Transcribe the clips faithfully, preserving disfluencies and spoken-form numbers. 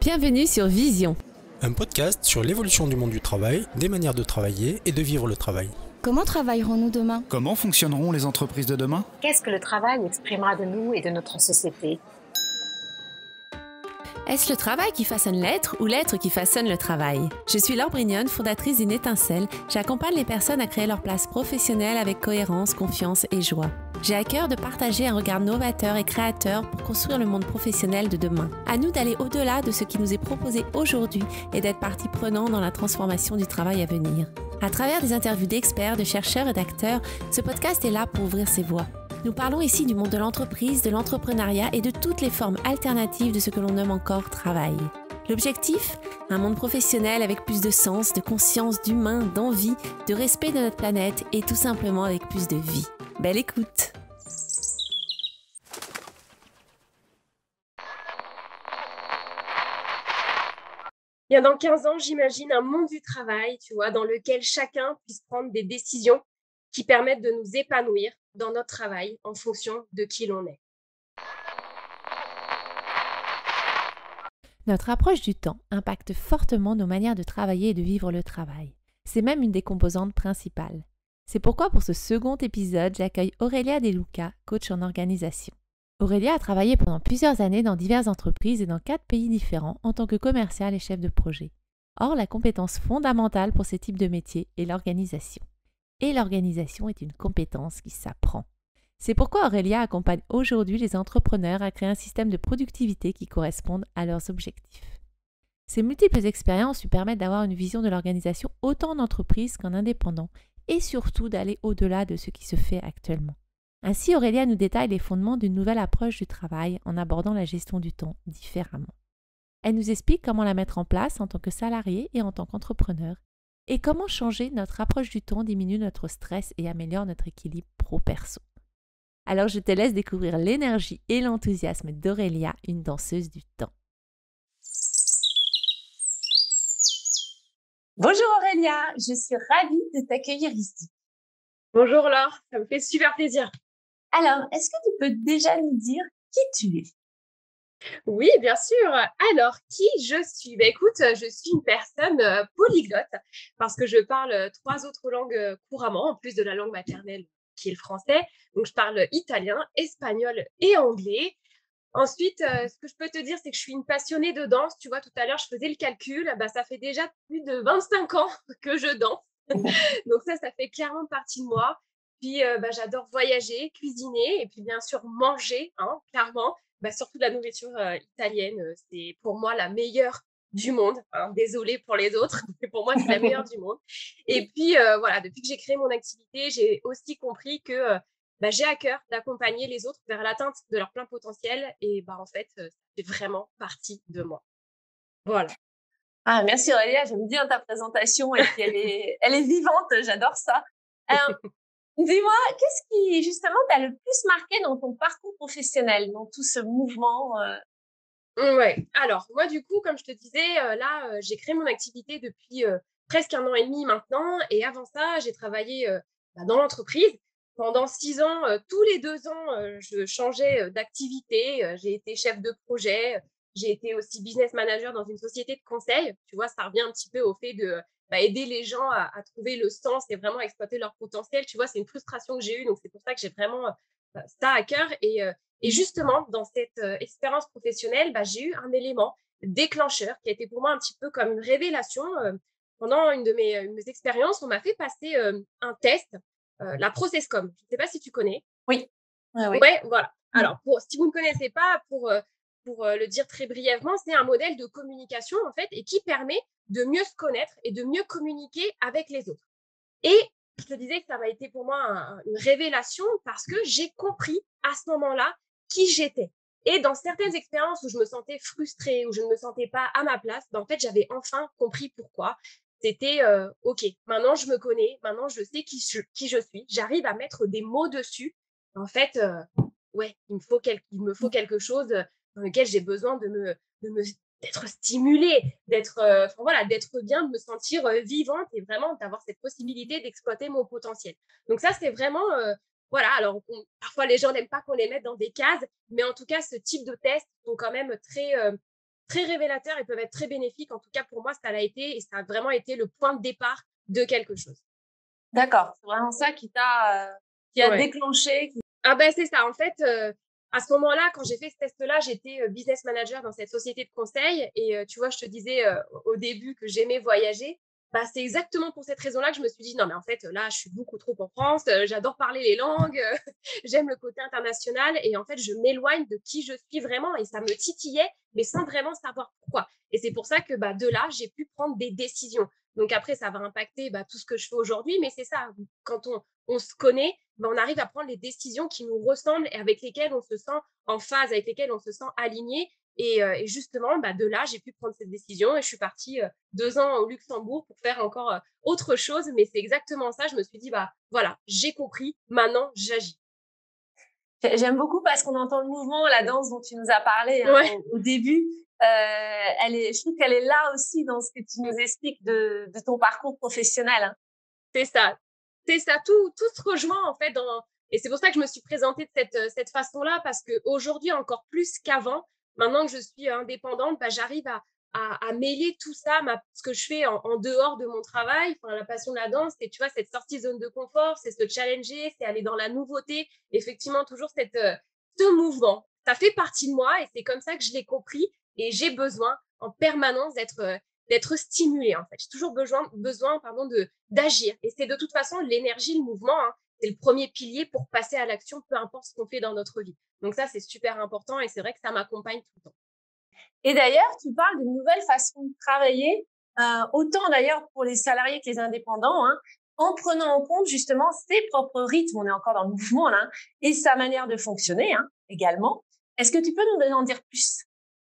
Bienvenue sur Vision. Un podcast sur l'évolution du monde du travail, des manières de travailler et de vivre le travail. Comment travaillerons-nous demain ? Comment fonctionneront les entreprises de demain ? Qu'est-ce que le travail exprimera de nous et de notre société ? Est-ce le travail qui façonne l'être ou l'être qui façonne le travail ? Je suis Laure Brignone, fondatrice d'une étincelle. J'accompagne les personnes à créer leur place professionnelle avec cohérence, confiance et joie. J'ai à cœur de partager un regard novateur et créateur pour construire le monde professionnel de demain. À nous d'aller au-delà de ce qui nous est proposé aujourd'hui et d'être partie prenante dans la transformation du travail à venir. À travers des interviews d'experts, de chercheurs et d'acteurs, ce podcast est là pour ouvrir ses voies. Nous parlons ici du monde de l'entreprise, de l'entrepreneuriat et de toutes les formes alternatives de ce que l'on nomme encore travail. L'objectif ? Un monde professionnel avec plus de sens, de conscience, d'humain, d'envie, de respect de notre planète et tout simplement avec plus de vie. Belle écoute! Bien, dans quinze ans, j'imagine un monde du travail, tu vois, dans lequel chacun puisse prendre des décisions qui permettent de nous épanouir dans notre travail en fonction de qui l'on est. Notre approche du temps impacte fortement nos manières de travailler et de vivre le travail. C'est même une des composantes principales. C'est pourquoi pour ce second épisode, j'accueille Aurélia De Luca, coach en organisation. Aurélia a travaillé pendant plusieurs années dans diverses entreprises et dans quatre pays différents en tant que commerciale et chef de projet. Or, la compétence fondamentale pour ce type de métier est l'organisation. Et l'organisation est une compétence qui s'apprend. C'est pourquoi Aurélia accompagne aujourd'hui les entrepreneurs à créer un système de productivité qui corresponde à leurs objectifs. Ces multiples expériences lui permettent d'avoir une vision de l'organisation autant en entreprise qu'en indépendant et surtout d'aller au-delà de ce qui se fait actuellement. Ainsi, Aurélia nous détaille les fondements d'une nouvelle approche du travail en abordant la gestion du temps différemment. Elle nous explique comment la mettre en place en tant que salarié et en tant qu'entrepreneur et comment changer notre approche du temps diminue notre stress et améliore notre équilibre pro-perso. Alors je te laisse découvrir l'énergie et l'enthousiasme d'Aurélia, une danseuse du temps. Bonjour Aurélia, je suis ravie de t'accueillir ici. Bonjour Laure, ça me fait super plaisir. Alors, est-ce que tu peux déjà nous dire qui tu es ? Oui, bien sûr. Alors, qui je suis ? Ben, écoute, je suis une personne euh, polyglotte parce que je parle euh, trois autres langues euh, couramment, en plus de la langue maternelle qui est le français. Donc, je parle italien, espagnol et anglais. Ensuite, euh, ce que je peux te dire, c'est que je suis une passionnée de danse. Tu vois, tout à l'heure, je faisais le calcul. Ben, ça fait déjà plus de vingt-cinq ans que je danse. Donc ça, ça fait clairement partie de moi. Puis, euh, ben, j'adore voyager, cuisiner et puis bien sûr manger, hein, clairement. Bah, surtout de la nourriture euh, italienne, euh, c'est pour moi la meilleure du monde. Hein. Désolée pour les autres, mais pour moi, c'est la meilleure du monde. Et puis, euh, voilà, depuis que j'ai créé mon activité, j'ai aussi compris que euh, bah, j'ai à cœur d'accompagner les autres vers l'atteinte de leur plein potentiel. Et bah, en fait, euh, c'est vraiment partie de moi. Voilà. Ah, merci Aurélia, j'aime bien ta présentation et puis elle est, elle est vivante, j'adore ça. Alors, dis-moi, qu'est-ce qui, justement, t'a le plus marqué dans ton parcours professionnel, dans tout ce mouvement euh... Ouais. Alors, moi, du coup, comme je te disais, euh, là, euh, j'ai créé mon activité depuis euh, presque un an et demi maintenant. Et avant ça, j'ai travaillé euh, bah, dans l'entreprise. Pendant six ans, euh, tous les deux ans, euh, je changeais euh, d'activité. Euh, j'ai été chef de projet. J'ai été aussi business manager dans une société de conseil. Tu vois, ça revient un petit peu au fait de bah, aider les gens à, à trouver le sens et vraiment exploiter leur potentiel. Tu vois, c'est une frustration que j'ai eue. Donc, c'est pour ça que j'ai vraiment euh, ça à cœur. Et, euh, et justement, dans cette euh, expérience professionnelle, bah, j'ai eu un élément déclencheur qui a été pour moi un petit peu comme une révélation. Euh, pendant une de mes, euh, mes expériences, on m'a fait passer euh, un test, euh, la Processcom. Je ne sais pas si tu connais. Oui. Ouais, oui. Ouais, voilà. Alors, pour, si vous ne connaissez pas, pour... Euh, Pour le dire très brièvement, c'est un modèle de communication en fait et qui permet de mieux se connaître et de mieux communiquer avec les autres. Et je te disais que ça m'a été pour moi un, une révélation parce que j'ai compris à ce moment-là qui j'étais. Et dans certaines expériences où je me sentais frustrée, où je ne me sentais pas à ma place, ben en fait, j'avais enfin compris pourquoi. C'était euh, OK, maintenant je me connais, maintenant je sais qui je, qui je suis, j'arrive à mettre des mots dessus. En fait, euh, ouais, il me faut, quel, il me faut quelque chose dans lequel j'ai besoin de me, de me d'être stimulée, d'être, euh, enfin, voilà, d'être bien, de me sentir euh, vivante et vraiment d'avoir cette possibilité d'exploiter mon potentiel. Donc ça, c'est vraiment, euh, voilà, alors on, parfois les gens n'aiment pas qu'on les mette dans des cases, mais en tout cas, ce type de tests sont quand même très, euh, très révélateurs et peuvent être très bénéfiques. En tout cas, pour moi, ça l'a été et ça a vraiment été le point de départ de quelque chose. D'accord, c'est vraiment ça qui t'a euh, qui a Ouais. déclenché. Qui... Ah ben c'est ça. En fait, euh, à ce moment-là, quand j'ai fait ce test-là, j'étais euh, business manager dans cette société de conseil. Et euh, tu vois, je te disais euh, au début que j'aimais voyager. Bah, c'est exactement pour cette raison-là que je me suis dit, non, mais en fait, là, je suis beaucoup trop en France. euh, j'adore parler les langues. euh, j'aime le côté international. Et en fait, je m'éloigne de qui je suis vraiment. Et ça me titillait, mais sans vraiment savoir pourquoi. Et c'est pour ça que bah, de là, j'ai pu prendre des décisions. Donc après, ça va impacter bah, tout ce que je fais aujourd'hui. Mais c'est ça, quand on, on se connaît, ben, on arrive à prendre les décisions qui nous ressemblent et avec lesquelles on se sent en phase, avec lesquelles on se sent aligné. Et, euh, et justement, bah, de là, j'ai pu prendre cette décision et je suis partie euh, deux ans au Luxembourg pour faire encore euh, autre chose. Mais c'est exactement ça. Je me suis dit, bah voilà, j'ai compris, maintenant j'agis. J'aime beaucoup parce qu'on entend le mouvement, la danse dont tu nous as parlé hein, Ouais. au, au début. Euh, elle est, je trouve qu'elle est là aussi dans ce que tu nous expliques de, de ton parcours professionnel. Hein. C'est ça. C'est ça. Tout, tout se rejoint en fait dans. Et c'est pour ça que je me suis présentée de cette, cette façon-là parce qu'aujourd'hui, encore plus qu'avant, maintenant que je suis indépendante, bah, j'arrive à, à, à mêler tout ça, ma, ce que je fais en, en dehors de mon travail, enfin, la passion de la danse, c'est tu vois, cette sortie zone de confort, c'est se challenger, c'est aller dans la nouveauté. Effectivement, toujours cette, euh, ce mouvement. Ça fait partie de moi et c'est comme ça que je l'ai compris et j'ai besoin en permanence d'être euh, d'être stimulée en fait. J'ai toujours besoin, besoin pardon, de, d'agir. Et c'est de toute façon l'énergie, le mouvement, hein, c'est le premier pilier pour passer à l'action, peu importe ce qu'on fait dans notre vie. Donc ça, c'est super important et c'est vrai que ça m'accompagne tout le temps. Et d'ailleurs, tu parles d'une nouvelle façon de travailler, euh, autant d'ailleurs pour les salariés que les indépendants, hein, en prenant en compte justement ses propres rythmes, on est encore dans le mouvement là, et sa manière de fonctionner hein, également. Est-ce que tu peux nous en dire plus?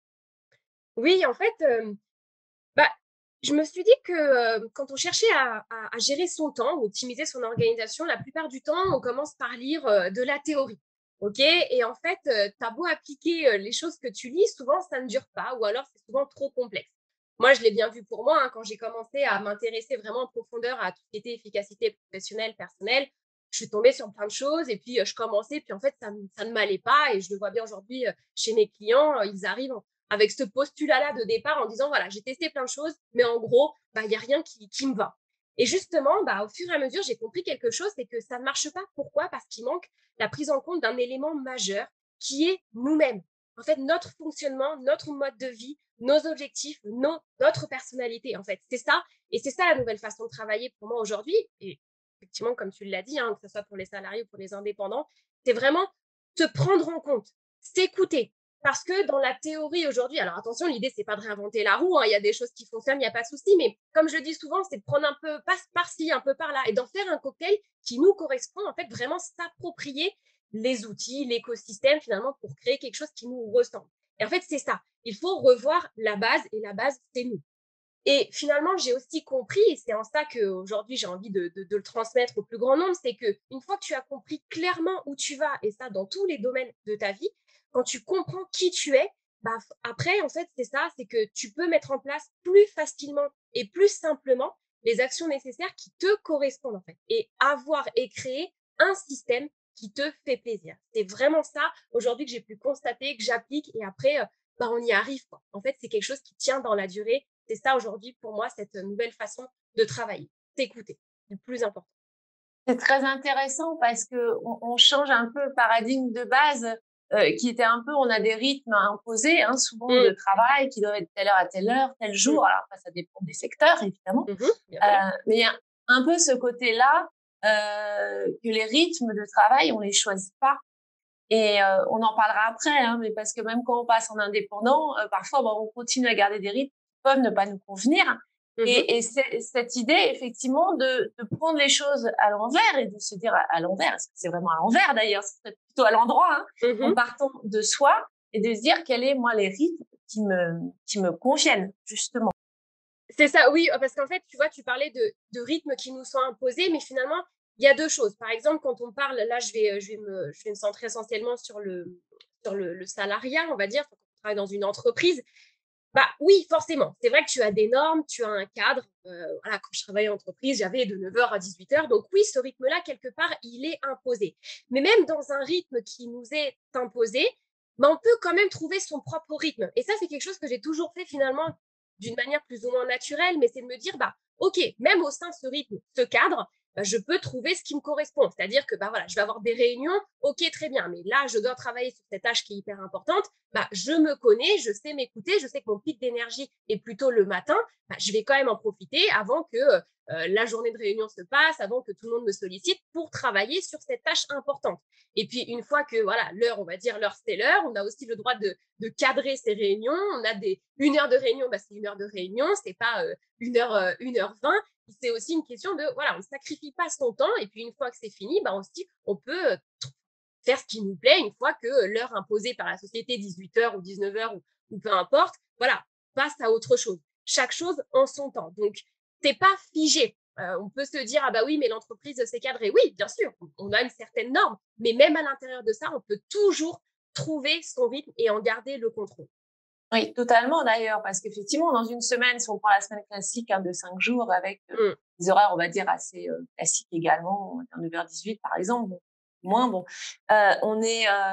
Oui, en fait, euh, bah, je me suis dit que euh, quand on cherchait à, à, à gérer son temps ou optimiser son organisation, la plupart du temps, on commence par lire euh, de la théorie. OK? Et en fait, euh, tu as beau appliquer euh, les choses que tu lis, souvent, ça ne dure pas ou alors c'est souvent trop complexe. Moi, je l'ai bien vu pour moi hein, quand j'ai commencé à m'intéresser vraiment en profondeur à tout ce qui était efficacité professionnelle, personnelle. Je suis tombée sur plein de choses et puis euh, je commençais, puis en fait, ça, ça ne m'allait pas et je le vois bien aujourd'hui euh, chez mes clients, euh, ils arrivent en, avec ce postulat-là de départ en disant, voilà, j'ai testé plein de choses, mais en gros, bah, il n'y a rien qui, qui me va. Et justement, bah, au fur et à mesure, j'ai compris quelque chose, c'est que ça ne marche pas. Pourquoi? Parce qu'il manque la prise en compte d'un élément majeur qui est nous-mêmes. En fait, notre fonctionnement, notre mode de vie, nos objectifs, nos, notre personnalité, en fait. C'est ça. Et c'est ça la nouvelle façon de travailler pour moi aujourd'hui. Et effectivement, comme tu l'as dit, hein, que ce soit pour les salariés ou pour les indépendants, c'est vraiment se prendre en compte, s'écouter. Parce que dans la théorie aujourd'hui, alors attention, l'idée, c'est pas de réinventer la roue, hein, il y a des choses qui fonctionnent, il n'y a pas de souci, mais comme je le dis souvent, c'est de prendre un peu par-ci, un peu par-là, et d'en faire un cocktail qui nous correspond, en fait, vraiment s'approprier les outils, l'écosystème, finalement, pour créer quelque chose qui nous ressemble. Et en fait, c'est ça. Il faut revoir la base, et la base, c'est nous. Et finalement, j'ai aussi compris, et c'est en ça qu'aujourd'hui, j'ai envie de, de, de le transmettre au plus grand nombre, c'est qu'une fois que tu as compris clairement où tu vas, et ça dans tous les domaines de ta vie, quand tu comprends qui tu es, bah, après, en fait, c'est ça, c'est que tu peux mettre en place plus facilement et plus simplement les actions nécessaires qui te correspondent, en fait, et avoir et créer un système qui te fait plaisir. C'est vraiment ça, aujourd'hui, que j'ai pu constater, que j'applique, et après, bah, on y arrive, quoi. En fait, c'est quelque chose qui tient dans la durée. C'est ça, aujourd'hui, pour moi, cette nouvelle façon de travailler. T'écouter, c'est le plus important. C'est très intéressant parce que on, on change un peu le paradigme de base euh, qui était un peu, on a des rythmes imposés, hein, souvent mmh. de travail qui doivent être telle heure à telle heure, tel jour. Mmh. Alors après, ça dépend des secteurs, évidemment. Mmh. Euh, mais il y a un peu ce côté-là euh, que les rythmes de travail, on les choisit pas. Et euh, on en parlera après, hein, mais parce que même quand on passe en indépendant, euh, parfois, bon, on continue à garder des rythmes qui peuvent ne pas nous convenir. Mmh. Et, et c'est, cette idée, effectivement, de, de prendre les choses à l'envers et de se dire à, à l'envers, est-ce que c'est vraiment à l'envers d'ailleurs, c'est plutôt à l'endroit, hein, mmh. en partant de soi et de se dire quels sont, moi, les rythmes qui me, qui me conviennent, justement. C'est ça, oui, parce qu'en fait, tu vois, tu parlais de, de rythmes qui nous sont imposés, mais finalement, il y a deux choses. Par exemple, quand on parle, là, je vais, je vais, me, je vais me centrer essentiellement sur le, sur le, le salariat, on va dire, quand on travaille dans une entreprise. Bah oui, forcément. C'est vrai que tu as des normes, tu as un cadre. Euh, voilà, quand je travaillais en entreprise, j'avais de neuf heures à dix-huit heures. Donc oui, ce rythme-là, quelque part, il est imposé. Mais même dans un rythme qui nous est imposé, bah, on peut quand même trouver son propre rythme. Et ça, c'est quelque chose que j'ai toujours fait finalement d'une manière plus ou moins naturelle, mais c'est de me dire, bah, OK, même au sein de ce rythme, ce cadre, bah, je peux trouver ce qui me correspond. C'est-à-dire que bah, voilà, je vais avoir des réunions, OK, très bien, mais là, je dois travailler sur cette tâche qui est hyper importante. Bah, je me connais, je sais m'écouter, je sais que mon pic d'énergie est plutôt le matin. Bah, je vais quand même en profiter avant que euh, la journée de réunion se passe, avant que tout le monde me sollicite pour travailler sur cette tâche importante. Et puis, une fois que voilà, l'heure, on va dire l'heure, c'est l'heure, on a aussi le droit de, de cadrer ces réunions. On a des, une heure de réunion, bah, c'est une heure de réunion, c'est pas euh, une heure, euh, une heure vingt. C'est aussi une question de, voilà, on ne sacrifie pas son temps. Et puis, une fois que c'est fini, bah, on se dit, on peut euh, faire ce qui nous plaît une fois que l'heure imposée par la société, dix-huit heures ou dix-neuf heures ou, ou peu importe, voilà, passe à autre chose. Chaque chose en son temps. Donc, c'est pas figé. Euh, on peut se dire, ah bah oui, mais l'entreprise s'est cadrée. Oui, bien sûr, on a une certaine norme, mais même à l'intérieur de ça, on peut toujours trouver son rythme et en garder le contrôle. Oui, totalement d'ailleurs, parce qu'effectivement, dans une semaine, si on prend la semaine classique hein, de cinq jours avec euh, mm. des horaires, on va dire, assez euh, classiques également, neuf heures dix-huit par exemple, bon, moins bon, euh, on est euh,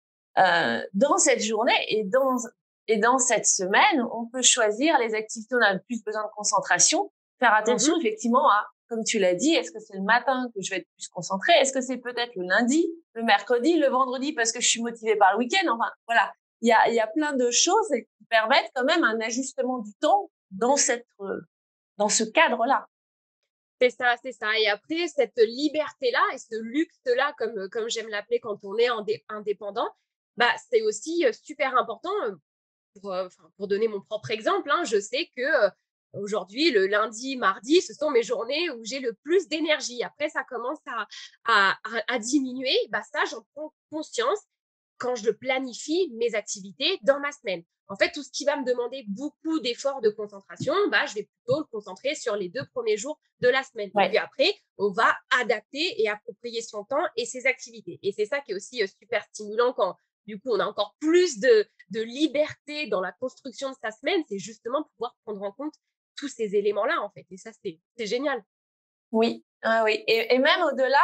euh, dans cette journée et dans, et dans cette semaine, on peut choisir les activités où on a le plus besoin de concentration, faire attention mm-hmm. effectivement à, comme tu l'as dit, est-ce que c'est le matin que je vais être plus concentrée, est-ce que c'est peut-être le lundi, le mercredi, le vendredi parce que je suis motivée par le week-end, enfin voilà. Il y a, il y a plein de choses qui permettent quand même un ajustement du temps dans cette, dans ce cadre-là. C'est ça, c'est ça. Et après, cette liberté-là et ce luxe-là, comme, comme j'aime l'appeler quand on est indépendant, bah, c'est aussi super important. Pour, pour donner mon propre exemple, hein, je sais que euh, aujourd'hui, le lundi, mardi, ce sont mes journées où j'ai le plus d'énergie. Après, ça commence à, à, à, à diminuer. Bah, ça, j'en prends conscience quand je planifie mes activités dans ma semaine. En fait, tout ce qui va me demander beaucoup d'efforts de concentration, bah, je vais plutôt le concentrer sur les deux premiers jours de la semaine. Ouais. Et puis après, on va adapter et approprier son temps et ses activités. Et c'est ça qui est aussi super stimulant quand, du coup, on a encore plus de, de liberté dans la construction de sa semaine. C'est justement pouvoir prendre en compte tous ces éléments-là, en fait. Et ça, c'est, c'est génial. Oui, ah oui. Et, et même au-delà,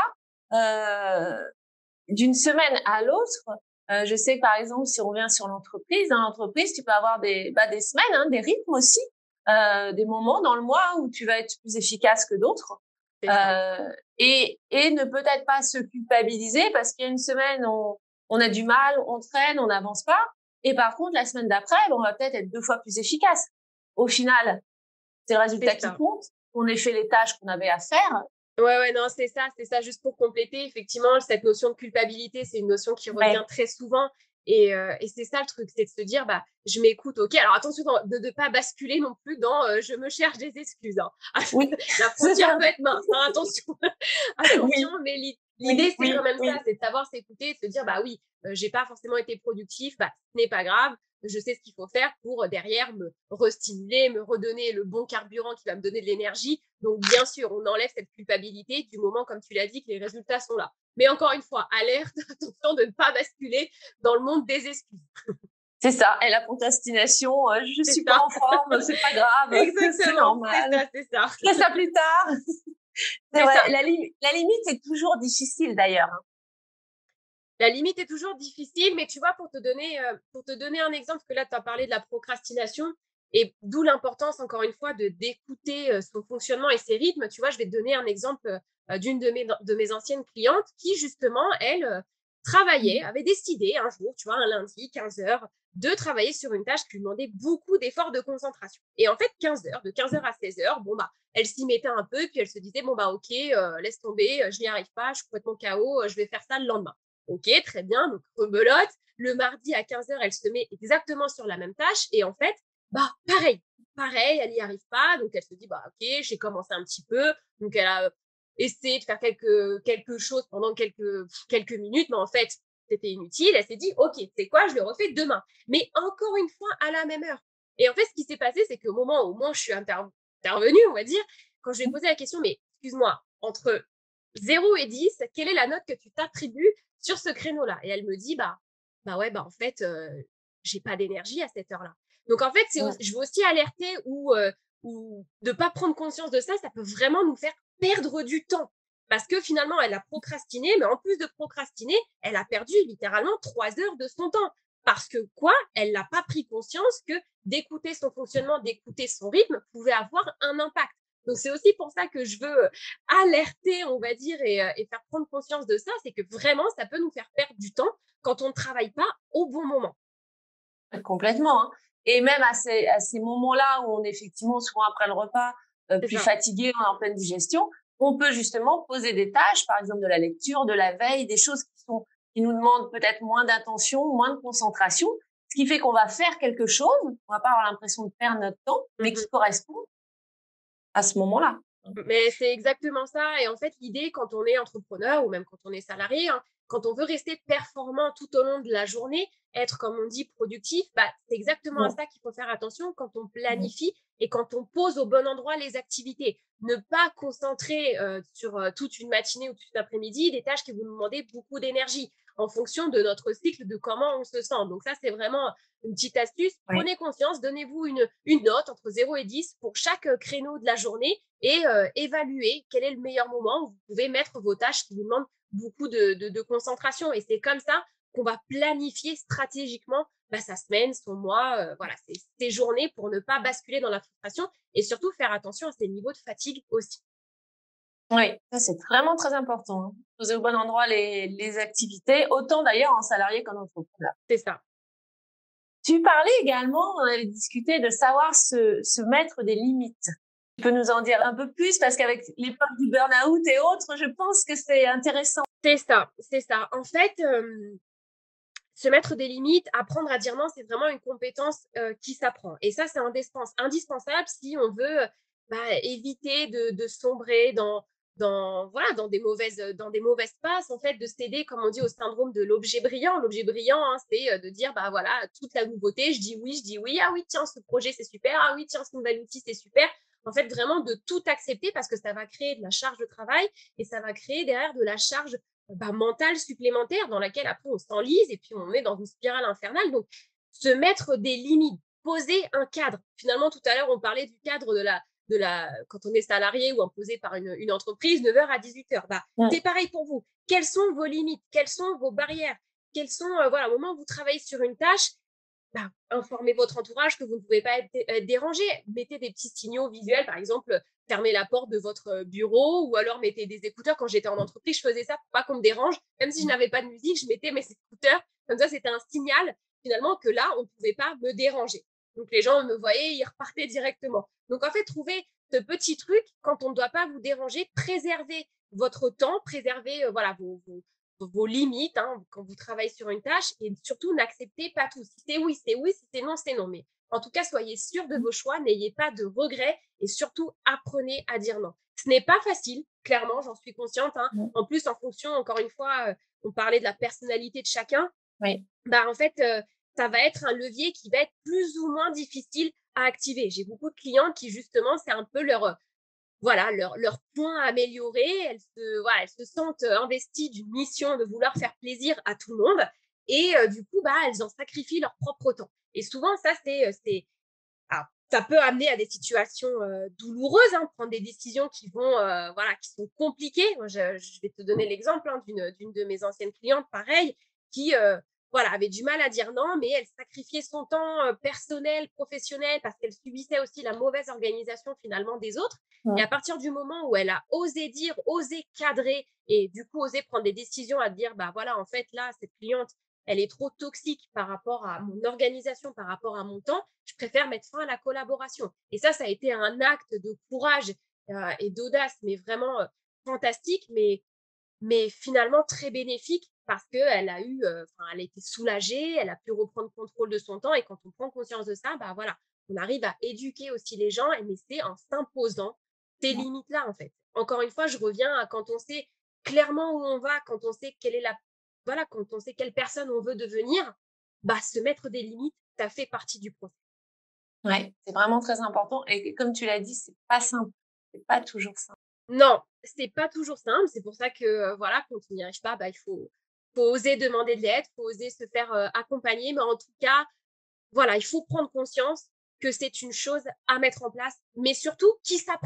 euh, d'une semaine à l'autre, Euh, je sais que, par exemple, si on revient sur l'entreprise, dans l'entreprise, tu peux avoir des, bah, des semaines, hein, des rythmes aussi, euh, des moments dans le mois où tu vas être plus efficace que d'autres. Euh, et, et ne peut-être pas se culpabiliser parce qu'il y a une semaine, on, on a du mal, on traîne, on n'avance pas. Et par contre, la semaine d'après, on va peut-être être deux fois plus efficace. Au final, c'est le résultat qui compte. On ait fait les tâches qu'on avait à faire. Ouais, ouais, non, c'est ça, c'est ça. Juste pour compléter, effectivement, cette notion de culpabilité, c'est une notion qui revient ouais. très souvent. Et, euh, et c'est ça le truc, c'est de se dire, bah, je m'écoute, ok. Alors attention de ne pas basculer non plus dans euh, je me cherche des excuses. Hein. Oui. La frontière peut être mince, hein, attention. attention, oui. mais l'idée, c'est oui, quand même oui. ça, c'est de savoir s'écouter, de se dire, bah oui, euh, j'ai pas forcément été productif, bah, ce n'est pas grave. Je sais ce qu'il faut faire pour derrière me restimuler, me redonner le bon carburant qui va me donner de l'énergie. Donc, bien sûr, on enlève cette culpabilité du moment, comme tu l'as dit, que les résultats sont là. Mais encore une fois, alerte, attention de ne pas basculer dans le monde des excuses. C'est ça. Et la procrastination, euh, je ne suis ça. pas en forme, c'est pas grave. Exactement. C'est normal. C'est ça, c'est ça. Je ferai ça plus tard. C'est vrai. Ça. La, li- la limite est toujours difficile d'ailleurs. La limite est toujours difficile, mais tu vois, pour te donner, euh, pour te donner un exemple, parce que là, tu as parlé de la procrastination, et d'où l'importance, encore une fois, de d'écouter euh, son fonctionnement et ses rythmes. Tu vois, je vais te donner un exemple euh, d'une de mes, de mes anciennes clientes qui, justement, elle, euh, travaillait, avait décidé un jour, tu vois, un lundi, quinze heures, de travailler sur une tâche qui lui demandait beaucoup d'efforts de concentration. Et en fait, quinze heures, de quinze heures à seize heures, bon, bah, elle s'y mettait un peu, puis elle se disait, bon, bah, ok, euh, laisse tomber, je n'y arrive pas, je suis complètement K O, je vais faire ça le lendemain. Ok, très bien, donc rebelote. Le mardi à quinze heures, elle se met exactement sur la même tâche. Et en fait, bah pareil, pareil, elle n'y arrive pas. Donc, elle se dit, bah ok, j'ai commencé un petit peu. Donc, elle a essayé de faire quelque, quelque chose pendant quelques, quelques minutes. Mais en fait, c'était inutile. Elle s'est dit, ok, c'est quoi, je le refais demain. Mais encore une fois, à la même heure. Et en fait, ce qui s'est passé, c'est qu'au moment où moi, je suis inter- intervenue, on va dire, quand je lui ai posé la question, mais excuse-moi, entre zéro et dix, quelle est la note que tu t'attribues sur ce créneau-là? Et elle me dit, bah, bah ouais, bah en fait, euh, j'ai pas d'énergie à cette heure-là. Donc en fait, c'est ouais. aussi, je veux aussi alerter ou, euh, ou de pas prendre conscience de ça, ça peut vraiment nous faire perdre du temps. Parce que finalement, elle a procrastiné, mais en plus de procrastiner, elle a perdu littéralement trois heures de son temps. Parce que quoi? Elle n'a pas pris conscience que d'écouter son fonctionnement, d'écouter son rythme pouvait avoir un impact. Donc, c'est aussi pour ça que je veux alerter, on va dire, et, et faire prendre conscience de ça, c'est que vraiment, ça peut nous faire perdre du temps quand on ne travaille pas au bon moment. Complètement. Hein. Et même à ces, à ces moments-là où on est effectivement souvent après le repas, euh, plus fatigué, on est en pleine digestion, on peut justement poser des tâches, par exemple de la lecture, de la veille, des choses qui sont qui nous demandent peut-être moins d'attention, moins de concentration, ce qui fait qu'on va faire quelque chose, on va pas avoir l'impression de perdre notre temps, mais qui correspond à ce moment-là. Mais c'est exactement ça. Et en fait, l'idée, quand on est entrepreneur ou même quand on est salarié, hein, quand on veut rester performant tout au long de la journée, être, comme on dit, productif, bah, c'est exactement à ça qu'il faut faire attention quand on planifie et quand on pose au bon endroit les activités. Ne pas concentrer euh, sur euh, toute une matinée ou toute une après-midi des tâches qui vous demandent beaucoup d'énergie en fonction de notre cycle, de comment on se sent. Donc ça, c'est vraiment une petite astuce. Oui. Prenez conscience, donnez-vous une, une note entre zéro et dix pour chaque créneau de la journée et euh, évaluez quel est le meilleur moment où vous pouvez mettre vos tâches qui vous demandent beaucoup de, de, de concentration. Et c'est comme ça qu'on va planifier stratégiquement bah, sa semaine, son mois, euh, voilà, ses, ses journées pour ne pas basculer dans la frustration et surtout faire attention à ses niveaux de fatigue aussi. Oui, ça c'est vraiment très important. Hein. Poser au bon endroit les, les activités, autant d'ailleurs en salarié qu'en entrepreneur. C'est ça. Tu parlais également, on avait discuté de savoir se, se mettre des limites. Tu peux nous en dire un peu plus parce qu'avec l'époque du burn-out et autres, je pense que c'est intéressant. C'est ça, c'est ça. En fait, euh, se mettre des limites, apprendre à dire non, c'est vraiment une compétence euh, qui s'apprend. Et ça, c'est indispensable si on veut bah, éviter de, de sombrer dans, dans, voilà, dans, des mauvaises, dans des mauvaises passes, en fait, de céder, comme on dit, au syndrome de l'objet brillant. L'objet brillant, hein, c'est de dire, bah voilà, toute la nouveauté, je dis oui, je dis oui, ah oui, tiens, ce projet, c'est super, ah oui, tiens, ce nouvel outil, c'est super. En fait, vraiment de tout accepter parce que ça va créer de la charge de travail et ça va créer derrière de la charge bah, mentale supplémentaire dans laquelle après on s'enlise et puis on est dans une spirale infernale. Donc, se mettre des limites, poser un cadre. Finalement, tout à l'heure, on parlait du cadre de la, de la, quand on est salarié ou imposé par une, une entreprise, neuf heures à dix-huit heures. Bah, ouais. C'est pareil pour vous. Quelles sont vos limites? Quelles sont vos barrières? Quelles sont, euh, voilà, au moment où vous travaillez sur une tâche, bah, informez votre entourage que vous ne pouvez pas être, être dérangé. Mettez des petits signaux visuels, par exemple, fermez la porte de votre bureau ou alors mettez des écouteurs. Quand j'étais en entreprise, je faisais ça pour pas qu'on me dérange. Même si je n'avais pas de musique, je mettais mes écouteurs. Comme ça, c'était un signal finalement que là, on ne pouvait pas me déranger. Donc, les gens me voyaient, ils repartaient directement. Donc, en fait, trouvez ce petit truc quand on ne doit pas vous déranger, préservez votre temps, préservez euh, voilà, vos, vos, vos limites hein, quand vous travaillez sur une tâche et surtout, n'acceptez pas tout. Si c'est oui, c'est oui, si c'est non, c'est non. Mais en tout cas, soyez sûr de vos choix, n'ayez pas de regrets et surtout, apprenez à dire non. Ce n'est pas facile, clairement, j'en suis consciente. Hein. En plus, en fonction, encore une fois, euh, on parlait de la personnalité de chacun. Oui. Bah, en fait, euh, ça va être un levier qui va être plus ou moins difficile à activer. J'ai beaucoup de clients qui, justement, c'est un peu leur, euh, voilà, leur, leur point à améliorer. Elles se, voilà, elles se sentent investies d'une mission de vouloir faire plaisir à tout le monde. Et euh, du coup, bah, elles en sacrifient leur propre temps. Et souvent, ça, c'est, c'est alors, ça peut amener à des situations euh, douloureuses, hein, prendre des décisions qui vont, euh, voilà, qui sont compliquées. Moi, je, je vais te donner l'exemple hein, d'une, d'une de mes anciennes clientes, pareil, qui, euh, voilà, avait du mal à dire non, mais elle sacrifiait son temps euh, personnel, professionnel, parce qu'elle subissait aussi la mauvaise organisation finalement des autres. Ouais. Et à partir du moment où elle a osé dire, osé cadrer, et du coup osé prendre des décisions à dire, bah voilà, en fait là, cette cliente, elle est trop toxique par rapport à mon organisation, par rapport à mon temps, je préfère mettre fin à la collaboration. Et ça, ça a été un acte de courage euh, et d'audace, mais vraiment euh, fantastique, mais, mais finalement très bénéfique parce qu'elle a eu, euh, elle a été soulagée, elle a pu reprendre contrôle de son temps. Et quand on prend conscience de ça, bah voilà, on arrive à éduquer aussi les gens, mais c'est en s'imposant ces limites-là, en fait. Encore une fois, je reviens à quand on sait clairement où on va, quand on sait quelle est la Voilà, quand on sait quelle personne on veut devenir, bah, se mettre des limites, ça fait partie du processus. Ouais, c'est vraiment très important. Et comme tu l'as dit, c'est pas simple. C'est pas toujours simple. Non, c'est pas toujours simple. C'est pour ça que, euh, voilà, quand on n'y arrive pas, bah, il faut, faut oser demander de l'aide, il faut oser se faire euh, accompagner. Mais en tout cas, voilà, il faut prendre conscience que c'est une chose à mettre en place, mais surtout qui s'apprend.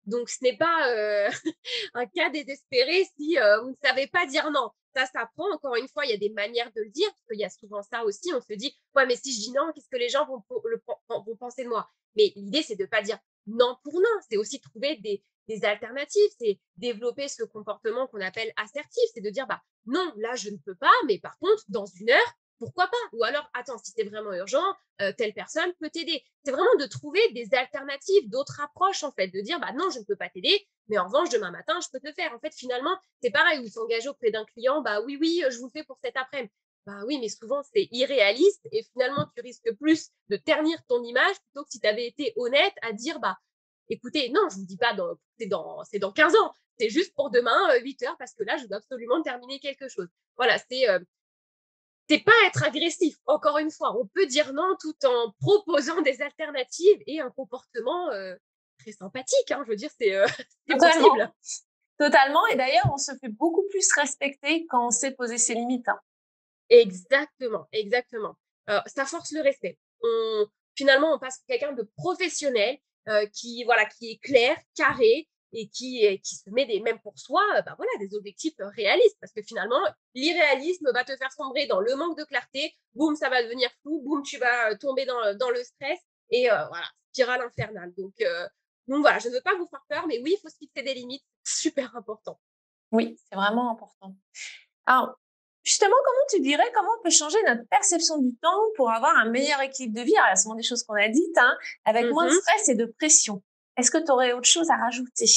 Donc, ce n'est pas euh, un cas désespéré si euh, vous ne savez pas dire non. Ça s'apprend. Encore une fois, il y a des manières de le dire, parce qu'il y a souvent ça aussi. On se dit, ouais, mais si je dis non, qu'est-ce que les gens vont, le, vont penser de moi? Mais l'idée, c'est de ne pas dire non pour non. C'est aussi trouver des, des alternatives. C'est développer ce comportement qu'on appelle assertif. C'est de dire, bah non, là, je ne peux pas, mais par contre, dans une heure, pourquoi pas? Ou alors, attends, si c'est vraiment urgent, euh, telle personne peut t'aider. C'est vraiment de trouver des alternatives, d'autres approches, en fait, de dire, bah non, je ne peux pas t'aider, mais en revanche, demain matin, je peux te le faire. En fait, finalement, c'est pareil, vous s'engagez auprès d'un client, bah oui, oui, je vous le fais pour cet après-midi. Bah oui, mais souvent, c'est irréaliste et finalement, tu risques plus de ternir ton image plutôt que si tu avais été honnête à dire, bah écoutez, non, je ne vous dis pas, dans, c'est, dans, c'est dans quinze ans, c'est juste pour demain, euh, huit heures, parce que là, je dois absolument terminer quelque chose. Voilà, c'est... Euh, c'est pas être agressif. Encore une fois, on peut dire non tout en proposant des alternatives et un comportement euh, très sympathique. Hein, je veux dire, c'est, euh, c'est possible. Totalement. Et d'ailleurs, on se fait beaucoup plus respecter quand on sait poser ses limites. Hein. Exactement, exactement. Euh, ça force le respect. On, finalement, on passe pour quelqu'un de professionnel euh, qui, voilà, qui est clair, carré, et qui, qui se met des, même pour soi, ben voilà, des objectifs réalistes. Parce que finalement, l'irréalisme va te faire sombrer dans le manque de clarté. Boum, ça va devenir flou. Boum, tu vas tomber dans, dans le stress. Et euh, voilà, spirale infernale. Donc, euh, donc voilà, je ne veux pas vous faire peur, mais oui, il faut se fixer des limites. Super important. Oui, c'est vraiment important. Alors, justement, comment tu dirais, comment on peut changer notre perception du temps pour avoir un meilleur équilibre de vie? Alors, il y a souvent des choses qu'on a dites, hein, avec mm-hmm. moins de stress et de pression. Est-ce que tu aurais autre chose à rajouter?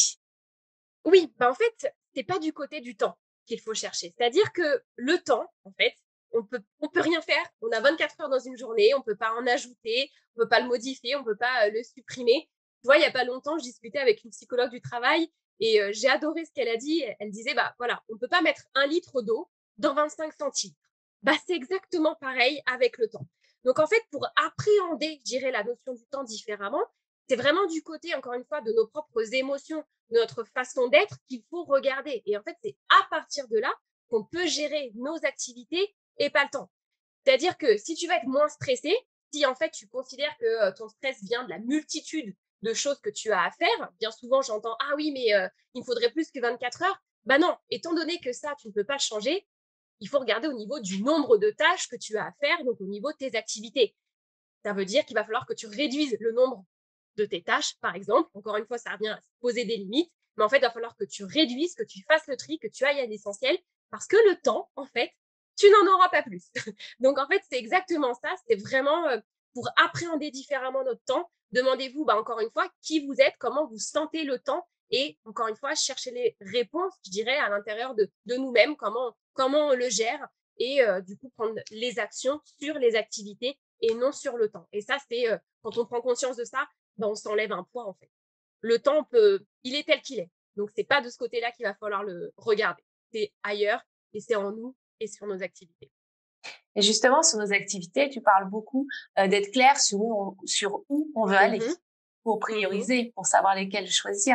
Oui, bah en fait, c'est pas du côté du temps qu'il faut chercher. C'est-à-dire que le temps, en fait, on peut, on peut rien faire. On a vingt-quatre heures dans une journée, on peut pas en ajouter, on peut pas le modifier, on peut pas euh, le supprimer. Tu vois, il y a pas longtemps, je discutais avec une psychologue du travail et euh, j'ai adoré ce qu'elle a dit. Elle disait, bah voilà, on peut pas mettre un litre d'eau dans vingt-cinq centilitres. Bah c'est exactement pareil avec le temps. Donc en fait, pour appréhender, je dirais, la notion du temps différemment, c'est vraiment du côté, encore une fois, de nos propres émotions, de notre façon d'être qu'il faut regarder. Et en fait, c'est à partir de là qu'on peut gérer nos activités et pas le temps. C'est-à-dire que si tu vas être moins stressé, si en fait tu considères que ton stress vient de la multitude de choses que tu as à faire, bien souvent j'entends « Ah oui, mais euh, il me faudrait plus que vingt-quatre heures ». Bah non, étant donné que ça, tu ne peux pas le changer, il faut regarder au niveau du nombre de tâches que tu as à faire, donc au niveau de tes activités. Ça veut dire qu'il va falloir que tu réduises le nombre de tes tâches, par exemple. Encore une fois, ça revient à poser des limites. Mais en fait, il va falloir que tu réduises, que tu fasses le tri, que tu ailles à l'essentiel. Parce que le temps, en fait, tu n'en auras pas plus. Donc, en fait, c'est exactement ça. C'est vraiment euh, pour appréhender différemment notre temps. Demandez-vous, bah, encore une fois, qui vous êtes, comment vous sentez le temps. Et encore une fois, chercher les réponses, je dirais, à l'intérieur de, de nous-mêmes, comment, comment on le gère. Et euh, du coup, prendre les actions sur les activités et non sur le temps. Et ça, c'est euh, quand on prend conscience de ça, ben, on s'enlève un poids en fait. Le temps, peut, il est tel qu'il est. Donc, c'est pas de ce côté-là qu'il va falloir le regarder. C'est ailleurs et c'est en nous et sur nos activités. Et justement, sur nos activités, tu parles beaucoup euh, d'être clair sur où on, sur où on veut mm-hmm. aller, pour prioriser, mm-hmm. pour savoir lesquels choisir.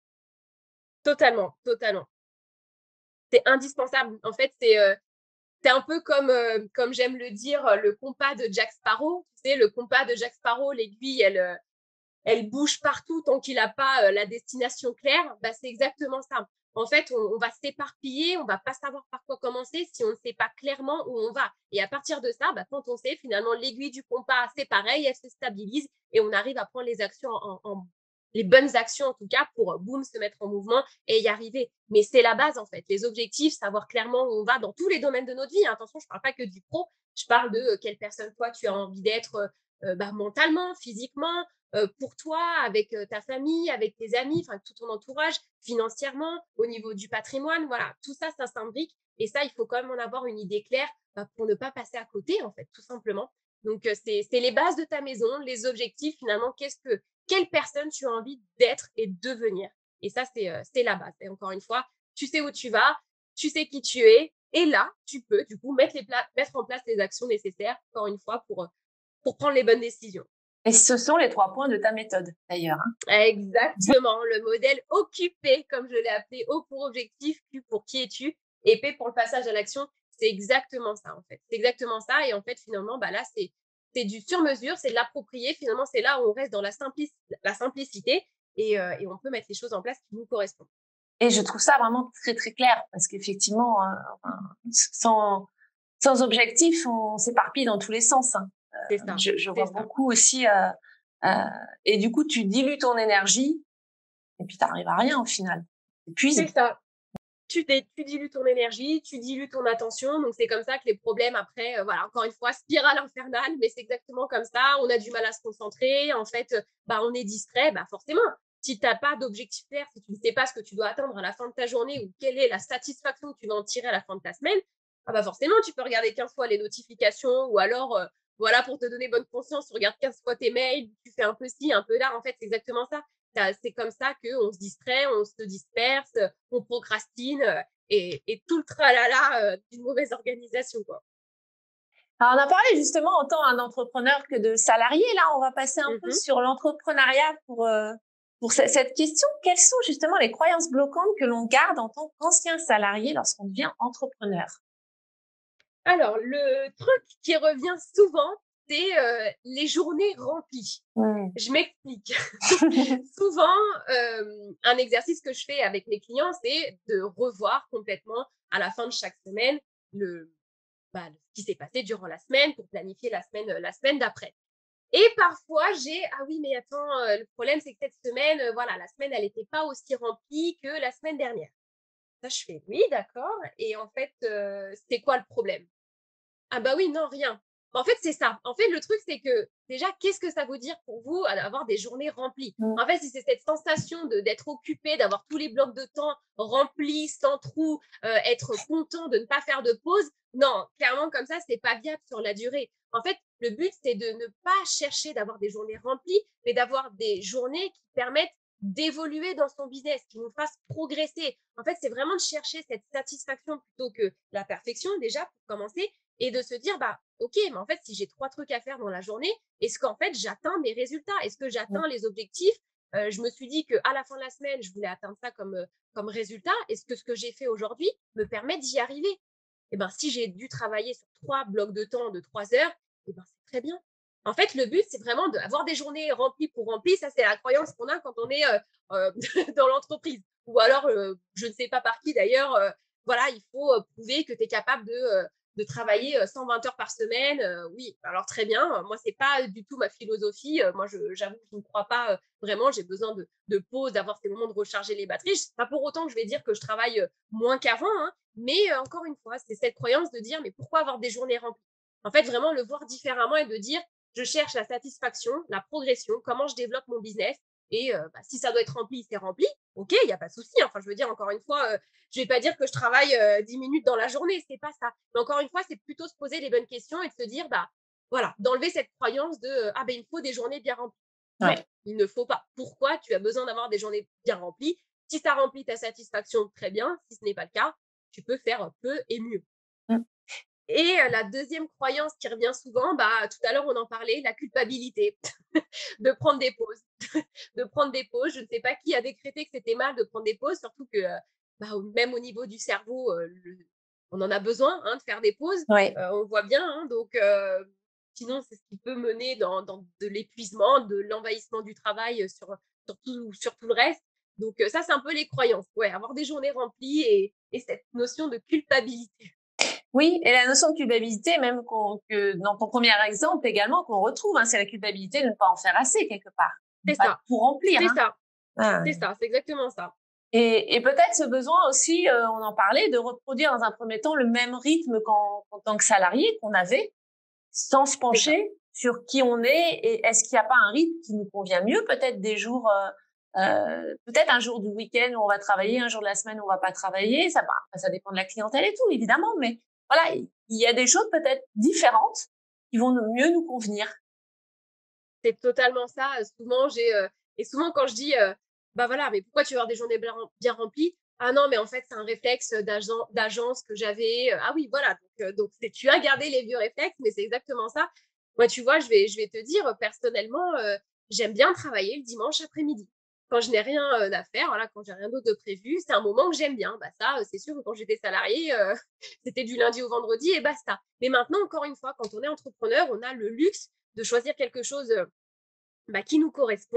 Totalement, totalement. C'est indispensable. En fait, c'est... Euh, C'est un peu comme, euh, comme j'aime le dire, le compas de Jack Sparrow. Tu sais, le compas de Jack Sparrow, l'aiguille, elle, euh, elle bouge partout tant qu'il n'a pas euh, la destination claire. Bah, c'est exactement ça. En fait, on, on va s'éparpiller, on ne va pas savoir par quoi commencer si on ne sait pas clairement où on va. Et à partir de ça, bah, quand on sait, finalement, l'aiguille du compas, c'est pareil, elle se stabilise et on arrive à prendre les actions en, en les bonnes actions en tout cas pour boum se mettre en mouvement et y arriver. Mais c'est la base en fait, les objectifs, savoir clairement où on va dans tous les domaines de notre vie. Attention, je ne parle pas que du pro, je parle de quelle personne toi tu as envie d'être euh, bah, mentalement, physiquement, euh, pour toi, avec euh, ta famille, avec tes amis, enfin tout ton entourage, financièrement, au niveau du patrimoine, voilà, tout ça, ça s'imbrique et ça, il faut quand même en avoir une idée claire bah, pour ne pas passer à côté en fait, tout simplement. Donc, euh, c'est, c'est les bases de ta maison, les objectifs finalement, qu'est-ce que quelle personne tu as envie d'être et devenir. Et ça, c'est, euh, c'est la base. Et encore une fois, tu sais où tu vas, tu sais qui tu es. Et là, tu peux, du coup, mettre, les pla- mettre en place les actions nécessaires, encore une fois, pour, pour prendre les bonnes décisions. Et ce sont les trois points de ta méthode, d'ailleurs. Hein. Exactement. Le modèle occupé, comme je l'ai appelé, O pour objectif, Q pour qui es-tu, et P pour le passage à l'action. C'est exactement ça, en fait. C'est exactement ça. Et en fait, finalement, bah là, c'est c'est du sur-mesure, c'est de l'approprier. Finalement, c'est là où on reste dans la, simplic- la simplicité et, euh, et on peut mettre les choses en place qui nous correspondent. Et je trouve ça vraiment très, très clair parce qu'effectivement, hein, enfin, sans, sans objectif, on s'éparpille dans tous les sens. Hein. C'est ça. Je, je vois ça. beaucoup aussi. Euh, euh, et du coup, tu dilues ton énergie et puis tu n'arrives à rien au final. C'est ça. Tu, tu dilues ton énergie, tu dilues ton attention. Donc, c'est comme ça que les problèmes après, euh, voilà, encore une fois, spirale infernale, mais c'est exactement comme ça. On a du mal à se concentrer. En fait, euh, bah, on est distrait. Bah, forcément, si tu n'as pas d'objectif clair, si tu ne sais pas ce que tu dois atteindre à la fin de ta journée ou quelle est la satisfaction que tu vas en tirer à la fin de ta semaine, ah bah forcément, tu peux regarder quinze fois les notifications ou alors, euh, voilà, pour te donner bonne conscience, tu regardes quinze fois tes mails, tu fais un peu ci, un peu là. En fait, c'est exactement ça. C'est comme ça qu'on se distrait, on se disperse, on procrastine et, et tout le tralala d'une mauvaise organisation, quoi. Alors, on a parlé justement autant d'un entrepreneur que de salarié. Là, on va passer un mm-hmm. peu sur l'entrepreneuriat pour, euh, pour cette question. Quelles sont justement les croyances bloquantes que l'on garde en tant qu'ancien salarié lorsqu'on devient entrepreneur? Alors, le truc qui revient souvent, c'est euh, les journées remplies. Mmh. Je m'explique. Souvent, euh, un exercice que je fais avec mes clients, c'est de revoir complètement à la fin de chaque semaine le, bah, ce qui s'est passé durant la semaine pour planifier la semaine, la semaine d'après. Et parfois, j'ai « Ah oui, mais attends, euh, le problème, c'est que cette semaine, euh, voilà, la semaine, elle n'était pas aussi remplie que la semaine dernière. » Ça, je fais « Oui, d'accord. Et en fait, euh, c'est quoi le problème ?» Ah bah oui, non, rien. En fait, c'est ça. En fait, le truc, c'est que déjà, qu'est-ce que ça veut dire pour vous d'avoir des journées remplies? En fait, c'est cette sensation de, d'être occupé, d'avoir tous les blocs de temps remplis, sans trou, euh, être content de ne pas faire de pause. Non, clairement, comme ça, c'est pas viable sur la durée. En fait, le but, c'est de ne pas chercher d'avoir des journées remplies, mais d'avoir des journées qui permettent d'évoluer dans son business, qui nous fassent progresser. En fait, c'est vraiment de chercher cette satisfaction plutôt que la perfection, déjà, pour commencer, et de se dire, bah, ok, mais en fait, si j'ai trois trucs à faire dans la journée, est-ce qu'en fait, j'atteins mes résultats? Est-ce que j'atteins les objectifs? euh, Je me suis dit qu'à la fin de la semaine, je voulais atteindre ça comme, euh, comme résultat. Est-ce que ce que j'ai fait aujourd'hui me permet d'y arriver? Eh bien, si j'ai dû travailler sur trois blocs de temps de trois heures, eh ben, c'est très bien. En fait, le but, c'est vraiment d'avoir des journées remplies pour remplies. Ça, c'est la croyance qu'on a quand on est euh, euh, dans l'entreprise. Ou alors, euh, je ne sais pas par qui d'ailleurs, euh, voilà, il faut euh, prouver que tu es capable de... Euh, de travailler cent vingt heures par semaine. Euh, oui, alors très bien. Moi, c'est pas du tout ma philosophie. Euh, moi, je, j'avoue que je ne crois pas euh, vraiment. J'ai besoin de, de pause, d'avoir ces moments de recharger les batteries. C'est pas pour autant que je vais dire que je travaille euh, moins qu'avant, hein, mais euh, encore une fois, c'est cette croyance de dire, mais pourquoi avoir des journées remplies? En fait, vraiment le voir différemment et de dire, je cherche la satisfaction, la progression, comment je développe mon business. Et euh, bah, si ça doit être rempli, c'est rempli. Ok, il n'y a pas de souci. Enfin, je veux dire, encore une fois, euh, je ne vais pas dire que je travaille euh, dix minutes dans la journée. C'est pas ça. Mais encore une fois, c'est plutôt se poser les bonnes questions et de se dire, bah, voilà, d'enlever cette croyance de euh, ah ben il faut des journées bien remplies. Ouais. Non, il ne faut pas. Pourquoi tu as besoin d'avoir des journées bien remplies? Si ça remplit ta satisfaction, très bien. Si ce n'est pas le cas, tu peux faire peu et mieux. Mm. Et la deuxième croyance qui revient souvent, bah, tout à l'heure, on en parlait, la culpabilité de prendre des pauses. de prendre des pauses. Je ne sais pas qui a décrété que c'était mal de prendre des pauses, surtout que bah, même au niveau du cerveau, euh, le, on en a besoin hein, de faire des pauses. Ouais. Euh, on voit bien. Hein, donc, euh, sinon, c'est ce qui peut mener dans, dans de l'épuisement, de l'envahissement du travail sur, sur, tout, sur tout le reste. Donc, euh, ça, c'est un peu les croyances. Ouais, avoir des journées remplies et, et cette notion de culpabilité. Oui, et la notion de culpabilité, même qu'on, que dans ton premier exemple également, qu'on retrouve, hein, c'est la culpabilité de ne pas en faire assez quelque part. C'est ça. Pour remplir. C'est hein. ça. Ah. C'est ça, c'est exactement ça. Et, et peut-être ce besoin aussi, euh, on en parlait, de reproduire dans un premier temps le même rythme qu'en, qu'en tant que salarié qu'on avait, sans se pencher sur qui on est et est-ce qu'il n'y a pas un rythme qui nous convient mieux, peut-être des jours... Euh, Euh, peut-être un jour du week-end où on va travailler, un jour de la semaine où on va pas travailler, ça, bah, ça dépend de la clientèle et tout, évidemment, mais voilà, il y a des choses peut-être différentes qui vont mieux nous convenir. C'est totalement ça. Souvent, j'ai, euh, et souvent quand je dis, euh, bah voilà, mais pourquoi tu veux avoir des journées bien remplies? Ah non, mais en fait, c'est un réflexe d'agent, d'agence que j'avais. Ah oui, voilà, donc, euh, donc c'est, tu as gardé les vieux réflexes, mais c'est exactement ça. Moi, tu vois, je vais, je vais te dire, personnellement, euh, j'aime bien travailler le dimanche après-midi. Quand je n'ai rien euh, à faire, voilà, quand j'ai rien d'autre de prévu, c'est un moment que j'aime bien. Bah ça, euh, c'est sûr que quand j'étais salariée, euh, c'était du lundi au vendredi et basta. Mais maintenant, encore une fois, quand on est entrepreneur, on a le luxe de choisir quelque chose euh, bah, qui nous correspond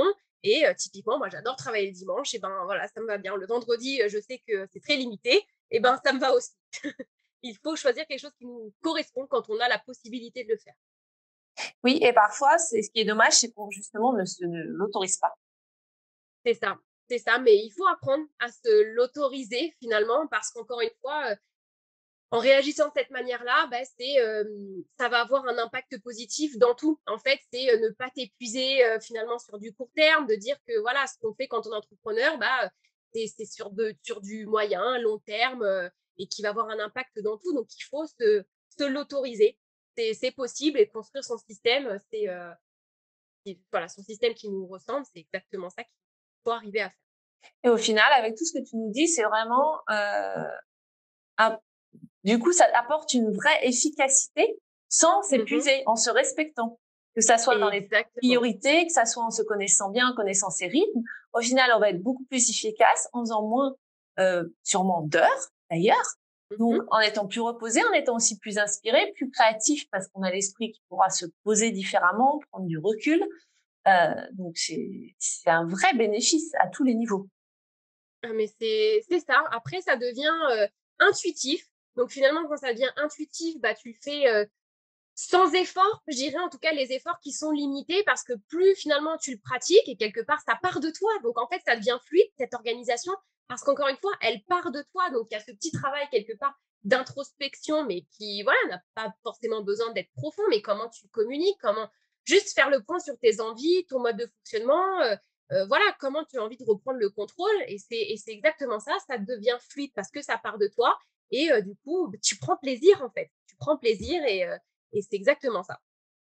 Et euh, typiquement, moi, j'adore travailler le dimanche. Et ben voilà, ça me va bien. Le vendredi, je sais que c'est très limité. Et ben ça me va aussi. Il faut choisir quelque chose qui nous correspond quand on a la possibilité de le faire. Oui, et parfois, c'est ce qui est dommage, c'est qu'on justement ne, se, ne l'autorise pas. C'est ça, c'est ça. Mais il faut apprendre à se l'autoriser finalement, parce qu'encore une fois, euh, en réagissant de cette manière-là, bah, c'est, euh, ça va avoir un impact positif dans tout. En fait, c'est euh, ne pas t'épuiser euh, finalement sur du court terme, de dire que voilà, ce qu'on fait quand on est entrepreneur, bah, c'est, c'est sur, de, sur du moyen, long terme, euh, et qui va avoir un impact dans tout. Donc, il faut se, se l'autoriser. C'est, c'est possible, et construire son système, c'est, euh, c'est voilà, son système qui nous ressemble, c'est exactement ça qu'il faut arriver à faire. Et au final, avec tout ce que tu nous dis, c'est vraiment euh, un du coup, ça apporte une vraie efficacité sans s'épuiser, mmh. en se respectant. Que ça soit dans les priorités, que ça soit en se connaissant bien, en connaissant ses rythmes. Au final, on va être beaucoup plus efficace en faisant moins, euh, sûrement d'heures, d'ailleurs. Mmh. Donc, en étant plus reposé, en étant aussi plus inspiré, plus créatif, parce qu'on a l'esprit qui pourra se poser différemment, prendre du recul. Euh, donc, c'est, c'est un vrai bénéfice à tous les niveaux. Mais c'est, c'est ça. Après, ça devient euh, intuitif. Donc, finalement, quand ça devient intuitif, bah, tu le fais euh, sans effort, je dirais en tout cas les efforts qui sont limités, parce que plus finalement tu le pratiques, et quelque part, ça part de toi. Donc, en fait, ça devient fluide, cette organisation, parce qu'encore une fois, elle part de toi. Donc, il y a ce petit travail quelque part d'introspection, mais qui, voilà, n'a pas forcément besoin d'être profond, mais comment tu communiques, comment juste faire le point sur tes envies, ton mode de fonctionnement, euh, euh, voilà, comment tu as envie de reprendre le contrôle. Et c'est, et c'est exactement ça, ça devient fluide parce que ça part de toi. Et euh, du coup, tu prends plaisir, en fait. Tu prends plaisir, et, euh, et c'est exactement ça.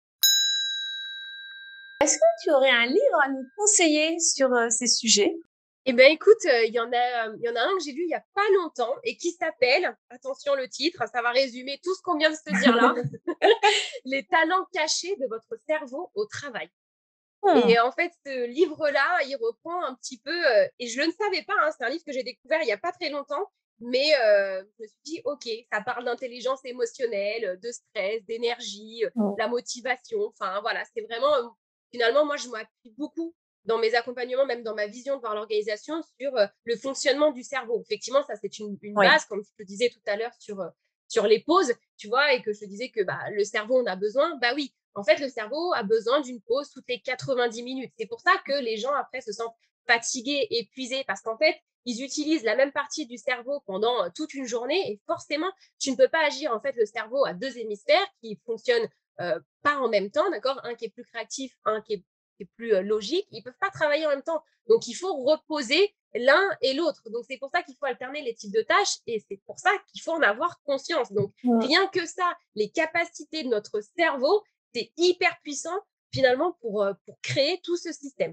Est-ce que tu aurais un livre à nous conseiller sur euh, ces sujets ? Eh bien, écoute, il euh, y en a, il y en a un que j'ai lu il n'y a pas longtemps et qui s'appelle, attention le titre, ça va résumer tout ce qu'on vient de se dire là, Les talents cachés de votre cerveau au travail. Hmm. Et en fait, ce livre-là, il reprend un petit peu, euh, et je ne le savais pas, hein, c'est un livre que j'ai découvert il n'y a pas très longtemps, mais euh, je me suis dit, OK, ça parle d'intelligence émotionnelle, de stress, d'énergie, hmm. la motivation, enfin voilà, c'est vraiment, euh, finalement, moi, je m'appuie beaucoup dans mes accompagnements, même dans ma vision de voir l'organisation, sur euh, le fonctionnement du cerveau. Effectivement, ça, c'est une, une oui. base, comme je te disais tout à l'heure, sur, euh, sur les pauses, tu vois, et que je te disais que bah, le cerveau, on a besoin, bah oui. En fait, le cerveau a besoin d'une pause toutes les quatre-vingt-dix minutes. C'est pour ça que les gens, après, se sentent fatigués, épuisés, parce qu'en fait, ils utilisent la même partie du cerveau pendant euh, toute une journée, et forcément, tu ne peux pas agir. En fait, le cerveau a deux hémisphères qui fonctionnent euh, pas en même temps, d'accord ? Un qui est plus créatif, un qui est, qui est plus euh, logique. Ils ne peuvent pas travailler en même temps. Donc, il faut reposer l'un et l'autre. Donc, c'est pour ça qu'il faut alterner les types de tâches, et c'est pour ça qu'il faut en avoir conscience. Donc, ouais. rien que ça, les capacités de notre cerveau, c'est hyper puissant, finalement, pour, pour créer tout ce système.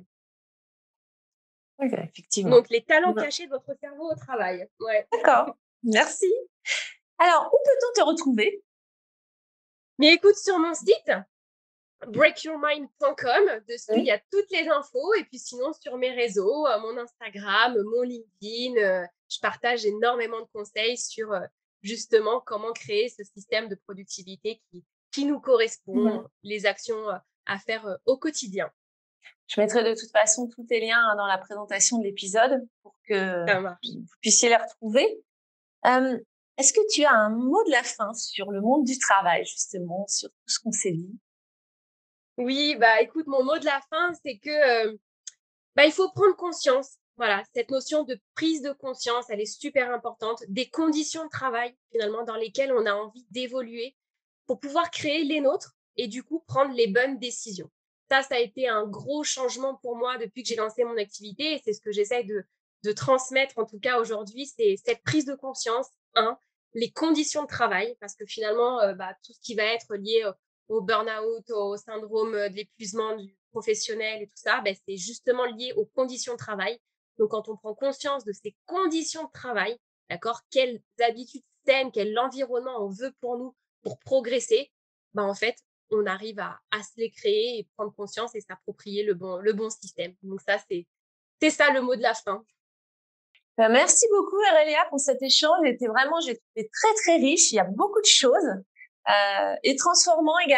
Oui, effectivement. Donc, les talents ouais. cachés de votre cerveau au travail. Ouais. D'accord, merci. Alors, où peut-on te retrouver ? Mais écoute, sur mon site, break your mind point com, dessus, oui. il y a toutes les infos. Et puis sinon, sur mes réseaux, mon Instagram, mon LinkedIn, euh, je partage énormément de conseils sur euh, justement comment créer ce système de productivité qui qui nous correspond, mmh. les actions à faire au quotidien. Je mettrai de toute façon tous tes liens dans la présentation de l'épisode pour que vous puissiez les retrouver. Euh, est-ce que tu as un mot de la fin sur le monde du travail, justement, sur tout ce qu'on s'est dit ? Oui, bah écoute, mon mot de la fin, c'est que euh, bah, il faut prendre conscience. Voilà, cette notion de prise de conscience, elle est super importante. Des conditions de travail, finalement, dans lesquelles on a envie d'évoluer, pour pouvoir créer les nôtres et du coup prendre les bonnes décisions. Ça, ça a été un gros changement pour moi depuis que j'ai lancé mon activité, et c'est ce que j'essaie de, de transmettre en tout cas aujourd'hui, c'est cette prise de conscience, un, les conditions de travail, parce que finalement, euh, bah, tout ce qui va être lié au, au burn-out, au syndrome de l'épuisement du professionnel et tout ça, bah, c'est justement lié aux conditions de travail. Donc, quand on prend conscience de ces conditions de travail, d'accord, quelles habitudes saines, quel environnement on veut pour nous, pour progresser, ben en fait, on arrive à, à se les créer et prendre conscience et s'approprier le bon, le bon système. Donc ça, c'est, c'est ça le mot de la fin. Ben merci beaucoup, Aurélia, pour cet échange. C'était vraiment, j'ai trouvé très, très riche. Il y a beaucoup de choses euh, et transformant également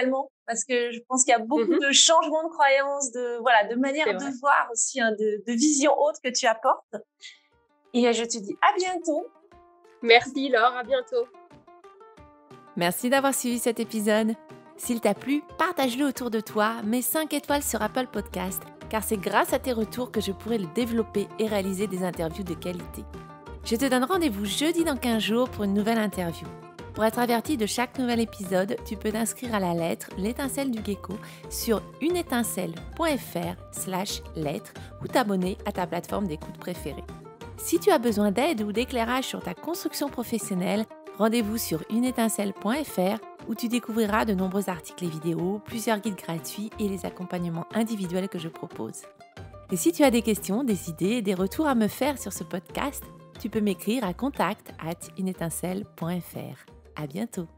parce que je pense qu'il y a beaucoup Mhm. de changements de croyances, de, voilà, de manière C'est de vrai. voir aussi, hein, de, de vision haute que tu apportes. Et je te dis à bientôt. Merci Laure, à bientôt. Merci d'avoir suivi cet épisode. S'il t'a plu, partage-le autour de toi, mets cinq étoiles sur Apple Podcast, car c'est grâce à tes retours que je pourrai le développer et réaliser des interviews de qualité. Je te donne rendez-vous jeudi dans quinze jours pour une nouvelle interview. Pour être averti de chaque nouvel épisode, tu peux t'inscrire à la lettre L'étincelle du gecko sur uneétincelle.fr slash lettre ou t'abonner à ta plateforme d'écoute préférée. Si tu as besoin d'aide ou d'éclairage sur ta construction professionnelle, rendez-vous sur uneétincelle point f r où tu découvriras de nombreux articles et vidéos, plusieurs guides gratuits et les accompagnements individuels que je propose. Et si tu as des questions, des idées et des retours à me faire sur ce podcast, tu peux m'écrire à contact arobase uneétincelle point f r. À bientôt.